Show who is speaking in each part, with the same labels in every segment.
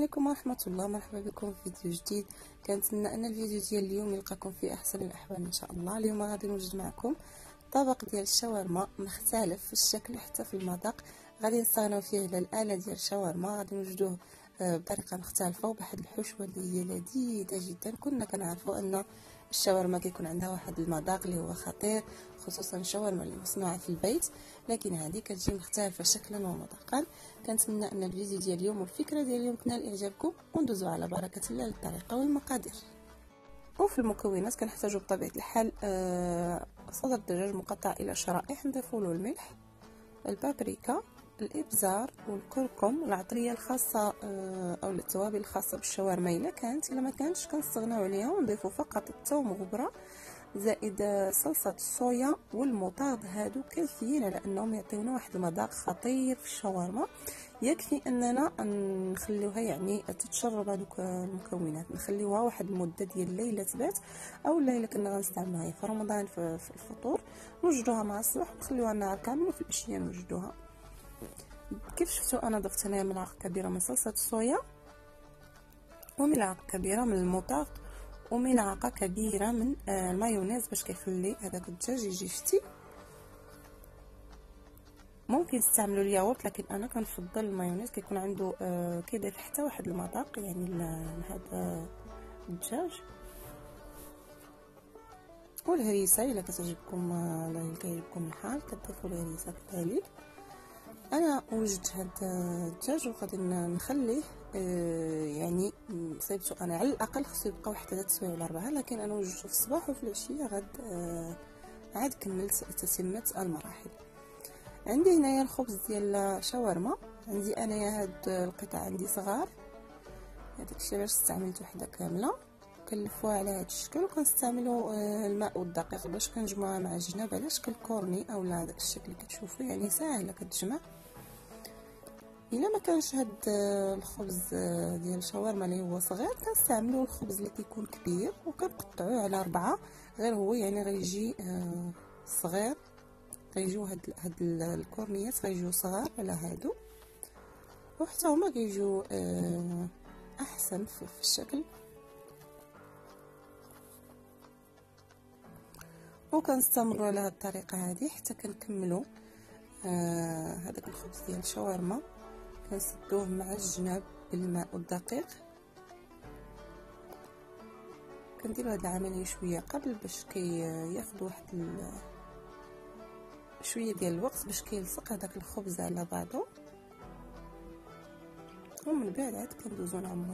Speaker 1: عليكم ورحمه الله. مرحبا بكم في فيديو جديد. كنتمنى ان الفيديو ديال اليوم يلقاكم في احسن الاحوال ان شاء الله. اليوم غادي نوجد معكم طبق ديال الشاورما مختلف في الشكل حتى في المذاق. غادي نستغناو فيه على الاله ديال الشاورما، غادي نوجدوه بطريقه مختلفه وبواحد الحشوه اللي هي لذيذه جدا. كنا كنعرفوا ان الشاورما كيكون عندها واحد المذاق اللي هو خطير، خصوصا الشاورما اللي مصنوعه في البيت، لكن هذه كتجي مختلفه شكلا ومذاقا. كنتمنى ان الفيديو ديال اليوم والفكره ديال اليوم تنال اعجابكم، وندوزو على بركه الله للطريقه والمقادير. وفي المكونات كنحتاجوا بطبيعه الحال صدر دجاج مقطع الى شرائح، نضيفوا له الملح، البابريكا، الابزار والكركم، العطريه الخاصه او التوابل الخاصه بالشاورما الا كانت. الا ما كانتش كنستغناو عليها ونضيفوا فقط الثوم غبره زائد صلصه الصويا والمطارد. هادو كافيين على انهم يعطيونا واحد المذاق خطير في الشاورما. يكفي اننا نخليوها يعني تتشرب هذوك المكونات، نخليوها واحد المده ديال الليله تبات، او الليله كنا غنستعملوها في رمضان في الفطور، نوجدوها مع الصباح ونخليوها النهار كامل، وفي العشيه نوجدوها. كيف شفتوا انا ضفت هنايا ملعقه كبيره من صلصه الصويا، وملعقه كبيره من المطارد، وملعقه كبيره من المايونيز باش كيخلي هذاك الدجاج يجي فتي. ممكن تستعملوا الياغورت، لكن انا كنفضل المايونيز، كيكون عنده كيضيف حتى واحد المذاق يعني لهذا الدجاج. والهريسه الا كتعجبكم، الا كيعجبكم الحال كتضيفوا الهريسه كذلك. انا وجدت هذا الدجاج وغادي نخليه يعني صيبته انا على الاقل خصو يبقى واحد 3 سوايع ولا 4، لكن انا وجدته في الصباح وفي العشيه عاد كملت تتمه المراحل. عندي هنايا الخبز ديال الشاورما، عندي انايا هاد القطع عندي صغار، هذاك الشيء باش استعملت وحده كامله كنلفوها على هذا الشكل، وكنستعملوا الماء والدقيق باش كنجمعوها مع الجناب على شكل كورني او لا هذاك الشكل اللي كتشوفوا، يعني ساهله كتجمع. الا ما كانش هاد الخبز ديال الشاورما اللي هو صغير، كنستعملوا الخبز اللي كيكون كبير وكنقطعوه على 4، غير هو يعني غيجي صغير، غيجيو هاد الكورنيات غيجيو صغار على هادو، وحتى هما كيجيو احسن في الشكل. وكنستمروا على هاد الطريقه هذه حتى كنكملوا هذاك الخبز ديال الشاورما، كنسدوه مع الجناب بالماء والدقيق. كنديروا هاد العمليه شويه قبل باش ياخذ واحد شويه ديال الوقت باش كيلصق هذاك الخبز على بعضه، ومن بعد عاد كندوزو نعمرو.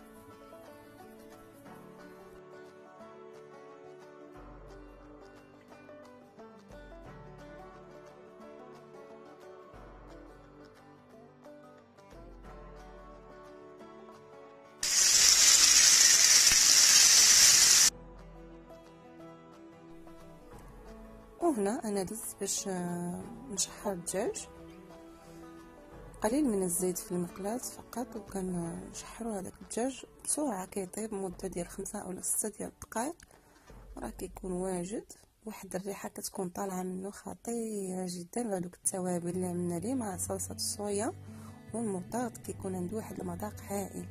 Speaker 1: وهنا انا دزت باش نشحر الدجاج، قليل من الزيت في المقلاة فقط، وكنشحروا هذاك الدجاج بسرعه كيطيب مده ديال 5 أو 6 ديال الدقائق، راه كيكون واجد. واحد الريحه كتكون طالعه منه خطيره جدا بهذوك التوابل اللي عملنا ليه مع صلصه الصويا والمطارد، كيكون عنده واحد المذاق هائل.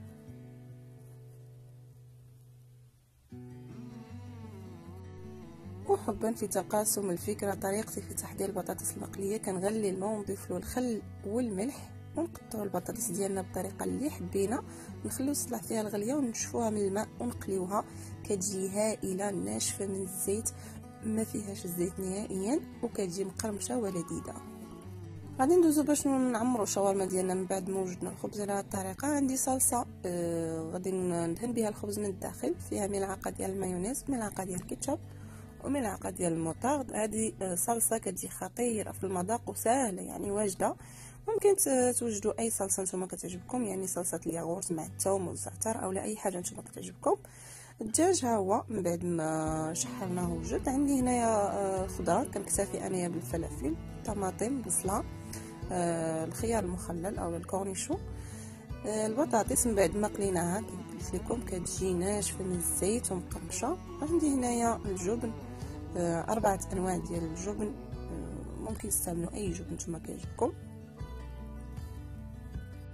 Speaker 1: وحبا في تقاسم الفكره، طريقتي في تحضير البطاطس المقليه كنغلي الماء ونضيف له الخل والملح، ونقطعوا البطاطس ديالنا بالطريقه اللي حبينا، نخليو تصلح فيها الغليه ونشفوها من الماء ونقليوها، كتجي هائله ناشفه من الزيت، ما فيهاش الزيت نهائيا، وكتجي مقرمشه ولذيذه. غادي ندوزو باش نعمروا الشاورما ديالنا من بعد ما وجدنا الخبز على هذه الطريقه. عندي صلصه غادي ندهن بها الخبز من الداخل، فيها ملعقه ديال المايونيز، ملعقه ديال الكيتشوب، وملعقه ديال المطارد. هذه صلصه كتجي خطيره في المذاق وسهله يعني واجده. ممكن توجدوا اي صلصه نتوما كتعجبكم، يعني صلصه الياغورت مع الثوم والزعتر او اي حاجه نتوما كتعجبكم. الدجاج ها هو من بعد ما شحرناه وجد. عندي هنايا خضار، كنكتفي انايا بالفلافل، طماطم، بصله، الخيار المخلل او الكورنيشو، البطاطس من بعد ما قليناها كما قلت لكم كتجي ناشفه من الزيت ومقرمشه. عندي هنايا الجبن، 4 انواع ديال الجبن، ممكن تستعملوا اي جبن نتوما كيعجبكم.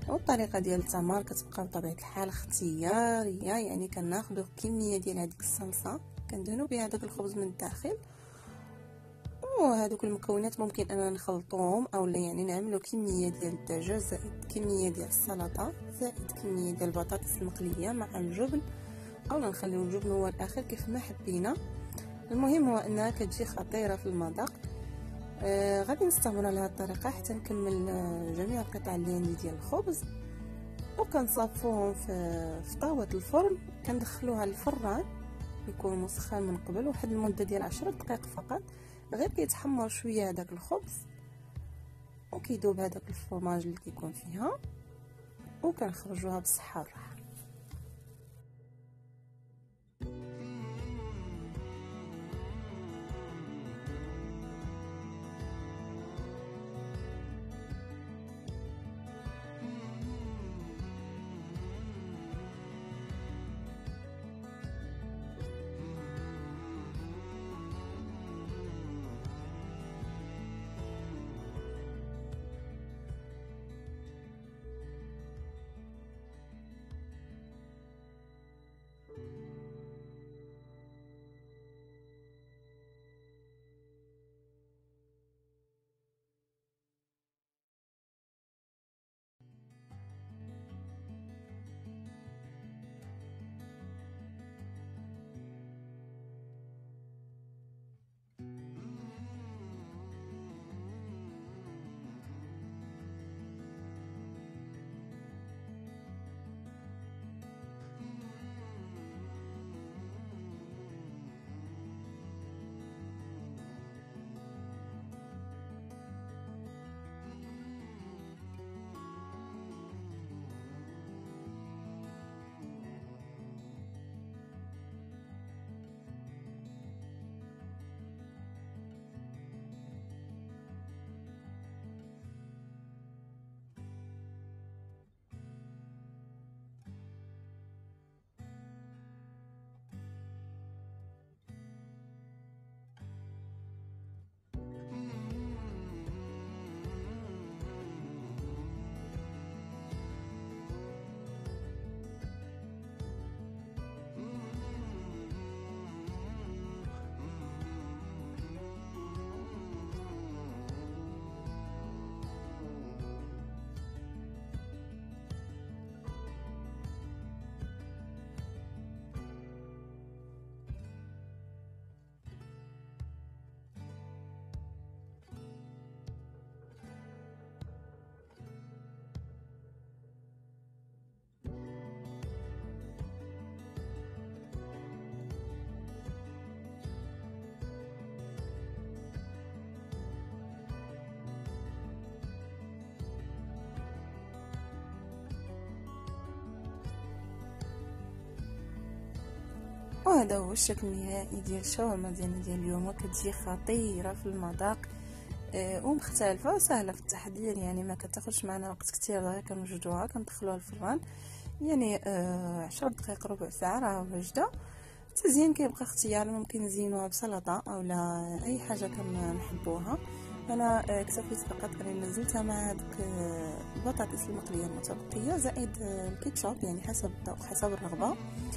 Speaker 1: والطريقه ديال التمر كتبقى بطبيعه الحال اختياريه، يعني كناخذوا كميه ديال هذيك الصلصه كندهنوا بها داك الخبز من الداخل، وهذوك المكونات ممكن اننا نخلطوهم اولا يعني نعملوا كميه ديال الدجاج زائد كميه ديال السلطه زائد كميه ديال البطاطس المقليه مع الجبن، اولا نخليو الجبن هو الاخر كيف ما حبينا. المهم هو انها كتجي خطيره في المذاق. غادي نستمر على هذه الطريقه حتى نكمل جميع القطع اللي عندي ديال الخبز، وكنصافوهم في طاوه الفرن، كندخلوها للفران يكون مسخن من قبل واحد المده ديال 10 دقائق فقط، غير كيتحمر شويه هذاك الخبز وكيذوب هذاك الفرماج اللي كيكون فيها، وكنخرجوها بالصحه والراحه. وهذا هو الشكل النهائي ديال الشاورما ديالنا ديال اليوم، وكتجي خطيره في المذاق ومختلفه وسهله في التحضير، يعني ما كتاخذش معنا وقت كثير، غير كنوجدوها كندخلوها الفران يعني 10 دقائق ربع ساعه راه واجده. التزيين كيبقى اختياري، ممكن نزينوها بسلطه اولا اي حاجه كنحبوها. انا اكتفيت فقط اني نزلتها مع هذيك البطاطس المقليه المتبقيه زائد الكيتشوب، يعني حسب الذوق حسب الرغبه.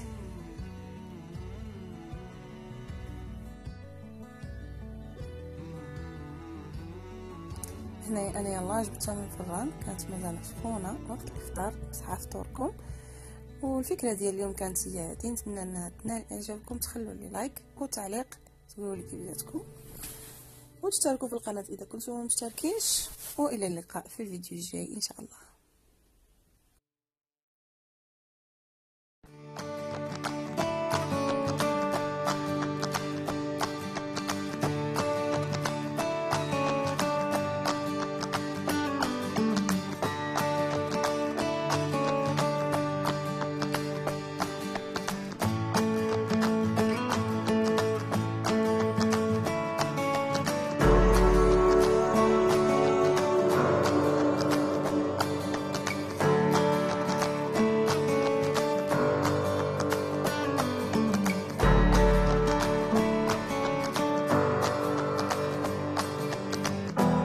Speaker 1: هنا انا يلا جبتها من الفران، كانت مازال سخونه وقت الافطار، صحه فطوركم. والفكره ديال اليوم كانت هي هذه، نتمنى انها تنال اعجابكم. تخلوا لي لايك وتعليق، تقولوا لي كيف جاتكم، وتشتركوا في القناه اذا كنتم مشتركينش، والى اللقاء في الفيديو الجاي ان شاء الله.